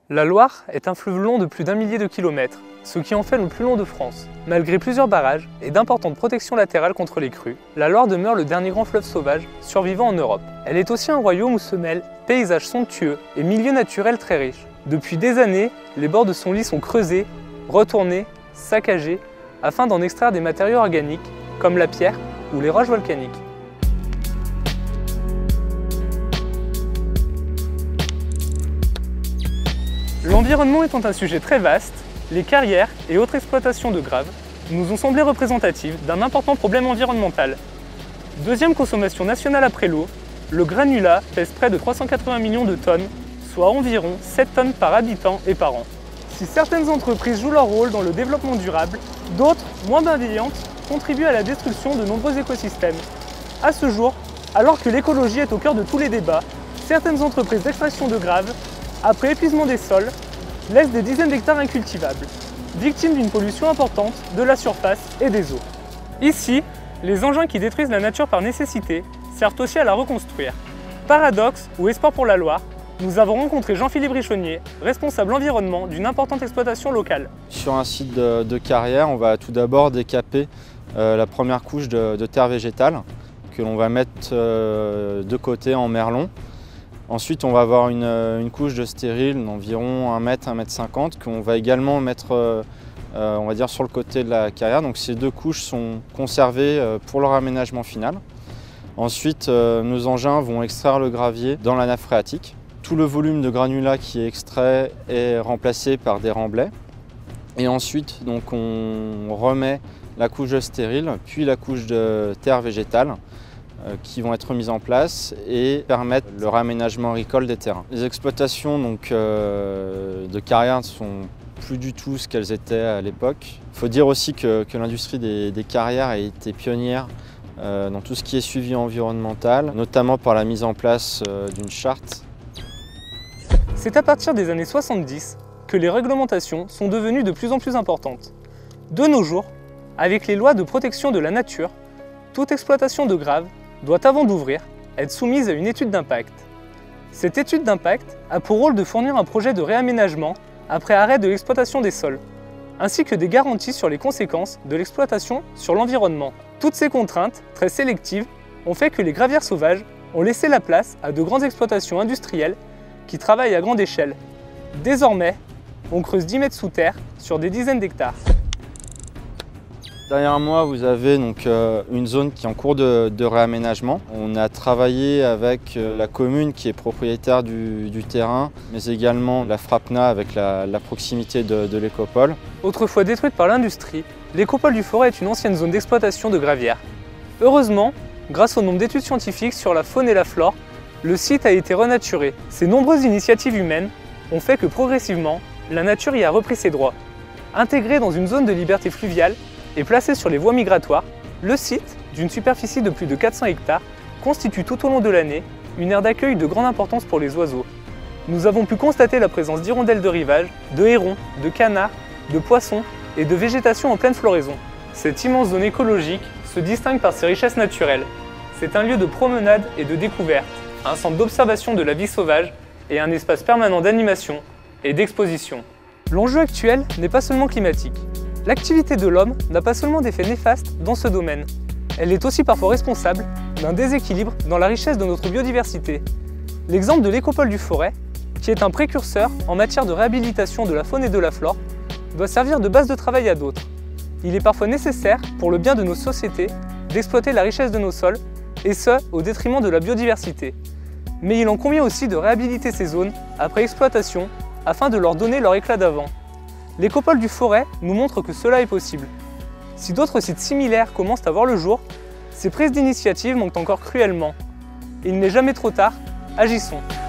La Loire est un fleuve long de plus d'1 millier de kilomètres, ce qui en fait le plus long de France. Malgré plusieurs barrages et d'importantes protections latérales contre les crues, la Loire demeure le dernier grand fleuve sauvage survivant en Europe. Elle est aussi un royaume où se mêlent paysages somptueux et milieux naturels très riches. Depuis des années, les bords de son lit sont creusés, retournés, saccagés, afin d'en extraire des matériaux organiques, comme la pierre ou les roches volcaniques. L'environnement étant un sujet très vaste, les carrières et autres exploitations de graves nous ont semblé représentatives d'un important problème environnemental. Deuxième consommation nationale après l'eau, le granulat pèse près de 380 millions de tonnes, soit environ 7 tonnes par habitant et par an. Si certaines entreprises jouent leur rôle dans le développement durable, d'autres, moins bienveillantes, contribuent à la destruction de nombreux écosystèmes. À ce jour, alors que l'écologie est au cœur de tous les débats, certaines entreprises d'extraction de graves, après épuisement des sols, laissent des dizaines d'hectares incultivables, victimes d'une pollution importante de la surface et des eaux. Ici, les engins qui détruisent la nature par nécessité servent aussi à la reconstruire. Paradoxe ou espoir pour la Loire, nous avons rencontré Jean-Philippe Richonnier, responsable environnement d'une importante exploitation locale. Sur un site de carrière, on va tout d'abord décaper la première couche de terre végétale que l'on va mettre de côté en merlon. Ensuite, on va avoir une couche de stérile d'environ 1 mètre, 1 mètre 50 qu'on va également mettre on va dire sur le côté de la carrière. Donc ces deux couches sont conservées pour leur aménagement final. Ensuite, nos engins vont extraire le gravier dans la nappe phréatique. Tout le volume de granulat qui est extrait est remplacé par des remblais. Et ensuite, donc, on remet la couche de stérile, puis la couche de terre végétale qui vont être mises en place et permettre le réaménagement agricole des terrains. Les exploitations donc, de carrière ne sont plus du tout ce qu'elles étaient à l'époque. Il faut dire aussi que l'industrie des carrières a été pionnière dans tout ce qui est suivi environnemental, notamment par la mise en place d'une charte. C'est à partir des années 70 que les réglementations sont devenues de plus en plus importantes. De nos jours, avec les lois de protection de la nature, toute exploitation de graves doit avant d'ouvrir être soumise à une étude d'impact. Cette étude d'impact a pour rôle de fournir un projet de réaménagement après arrêt de l'exploitation des sols, ainsi que des garanties sur les conséquences de l'exploitation sur l'environnement. Toutes ces contraintes, très sélectives, ont fait que les gravières sauvages ont laissé la place à de grandes exploitations industrielles qui travaillent à grande échelle. Désormais, on creuse 10 mètres sous terre sur des dizaines d'hectares. Derrière moi, vous avez donc une zone qui est en cours de réaménagement. On a travaillé avec la commune qui est propriétaire du terrain, mais également la FRAPNA avec la proximité de l'écopole. Autrefois détruite par l'industrie, l'écopole du Forêt est une ancienne zone d'exploitation de gravières. Heureusement, grâce au nombre d'études scientifiques sur la faune et la flore, le site a été renaturé. Ces nombreuses initiatives humaines ont fait que progressivement, la nature y a repris ses droits. Intégré dans une zone de liberté fluviale et placé sur les voies migratoires, le site, d'une superficie de plus de 400 hectares, constitue tout au long de l'année une aire d'accueil de grande importance pour les oiseaux. Nous avons pu constater la présence d'hirondelles de rivage, de hérons, de canards, de poissons et de végétation en pleine floraison. Cette immense zone écologique se distingue par ses richesses naturelles. C'est un lieu de promenade et de découverte, un centre d'observation de la vie sauvage et un espace permanent d'animation et d'exposition. L'enjeu actuel n'est pas seulement climatique. L'activité de l'homme n'a pas seulement d'effets néfastes dans ce domaine. Elle est aussi parfois responsable d'un déséquilibre dans la richesse de notre biodiversité. L'exemple de l'écopole du Forêt, qui est un précurseur en matière de réhabilitation de la faune et de la flore, doit servir de base de travail à d'autres. Il est parfois nécessaire, pour le bien de nos sociétés, d'exploiter la richesse de nos sols, et ce, au détriment de la biodiversité. Mais il en convient aussi de réhabiliter ces zones après exploitation afin de leur donner leur éclat d'avant. L'écopole du Forêt nous montre que cela est possible. Si d'autres sites similaires commencent à voir le jour, ces prises d'initiative manquent encore cruellement. Il n'est jamais trop tard, agissons.